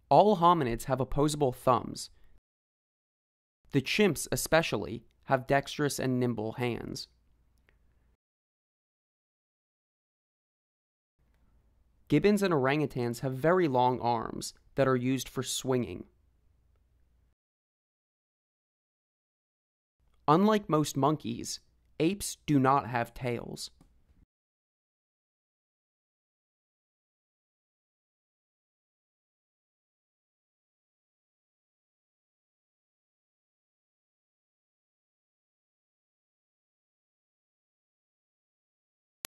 All hominids have opposable thumbs. The chimps, especially, have dexterous and nimble hands. Gibbons and orangutans have very long arms that are used for swinging. Unlike most monkeys, apes do not have tails.